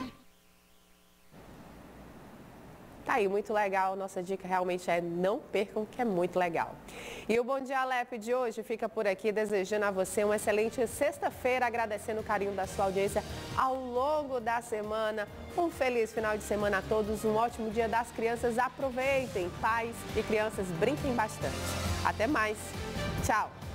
Tá aí, muito legal. Nossa dica realmente é: não percam, que é muito legal. E o Bom Dia Alep de hoje fica por aqui, desejando a você uma excelente sexta-feira, agradecendo o carinho da sua audiência ao longo da semana. Um feliz final de semana a todos, um ótimo Dia das Crianças. Aproveitem, pais e crianças, brinquem bastante. Até mais. Tchau.